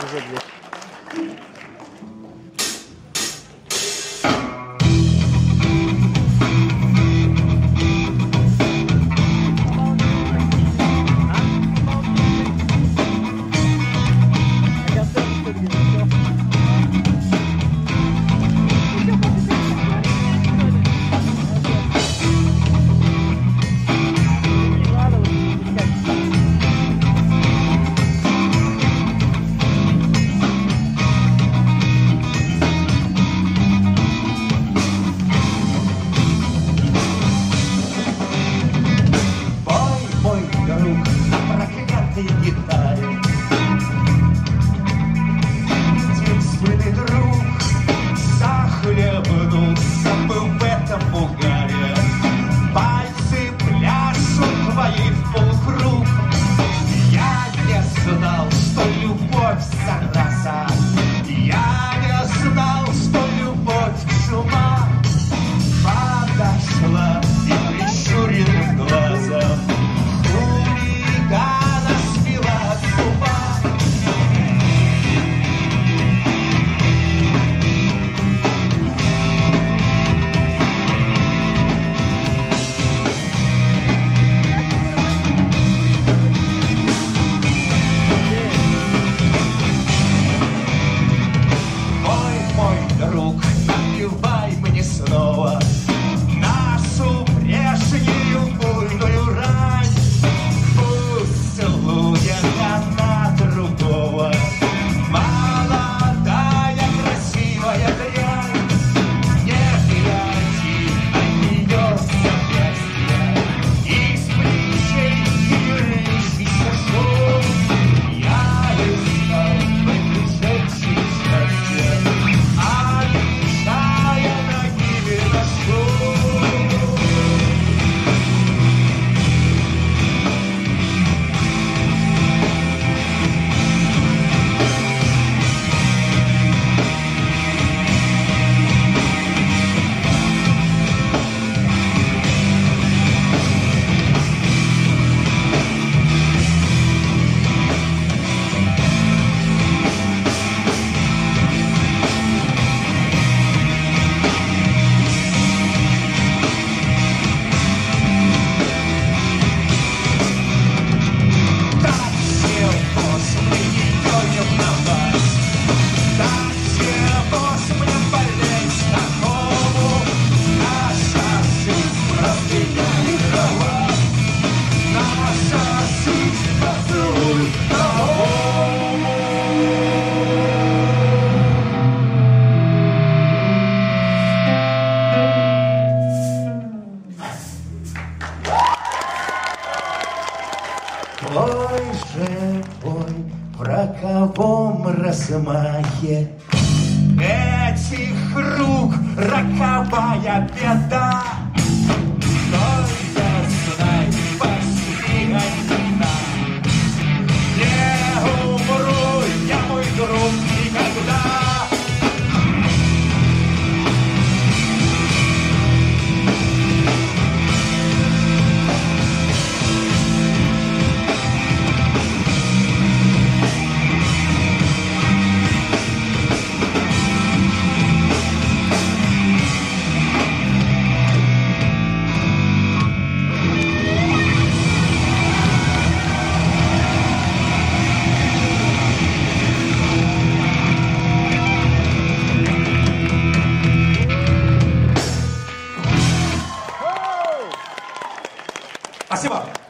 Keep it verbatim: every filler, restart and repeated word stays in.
уже дверь. Гитаре. Единственный друг захлебнулся был в этом угаре. Пальцы пляшут твои в полукруг. Я не знал, что любовь зараза. Я не знал, что любовь чума. Подошла и прищуренным глазом снова нашу прежнюю буйную рань. Пусть целует одна другого молодая красивая дрянь. Не гляди на ее запястья, из плечей льющийся шум. Я искал в этой женщине счастья, а лишая Ой же, ой, в роковом размахе этих рук роковая беда. Только знай, спаси одна. Не умру я, мой друг, никогда. Спасибо.